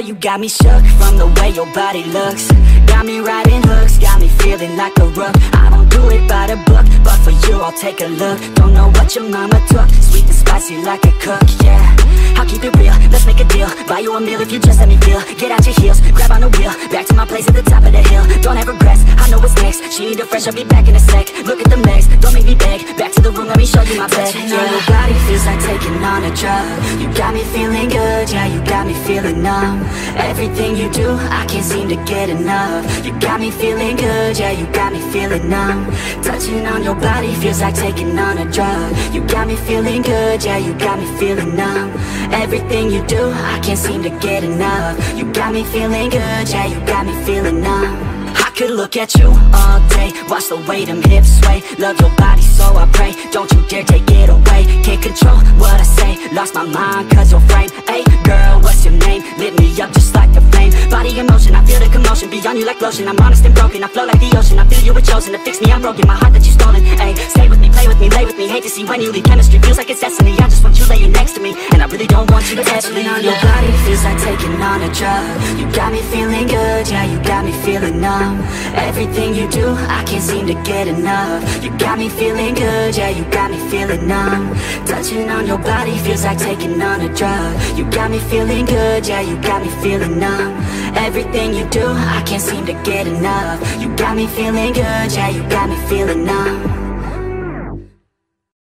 you got me shook from the way your body looks. Got me riding hooks, got me feeling like a rook. I don't do it by the book, but for you I'll take a look. Don't know what your mama took, sweet and spicy like a cook, yeah. I'll keep it real, let's make a deal. Buy you a meal if you just let me feel. Get out your heels, grab on the wheel. Back to my place at the top of the hill. Don't have regrets, I know what's next. She need a fresh, I'll be back in a sec. Look at the legs, don't make me beg. Back to the room, let me show you my bed. Touching on your body feels like taking on a drug. You got me feeling good, yeah, you got me feeling numb. Everything you do, I can't seem to get enough. You got me feeling good, yeah, you got me feeling numb. Touching on your body feels like taking on a drug. You got me feeling good, yeah, you got me feeling numb. Everything you do, I can't seem to get enough. You got me feeling good, yeah, you got me feeling numb. I could look at you all day, watch the way them hips sway. Love your body so I pray, don't you dare take it away. Can't control what I say, lost my mind cause your frame. Hey girl, what's your name? Lit me up just like a flame. Body in motion, I feel the commotion, beyond you like lotion. I'm honest and broken, I flow like the ocean. I feel you were chosen to fix me, I'm broken. My heart that you stolen, hey. Stay with me, play with me, lay with me. Hate to see when you leave, chemistry feels like it's destiny. I just want you laying next to me, and I really don't want you to test me. On your body feels like taking on a drug. You got me feeling good, yeah, you got me feeling numb. Everything you do, I can't seem to get enough. You got me feeling good, yeah, you got me feeling numb. Touching on your body feels like taking on a drug. You got me feeling good, yeah, you got me feeling numb. Everything you do, I can't seem to get enough. You got me feeling good, yeah, you got me feeling numb.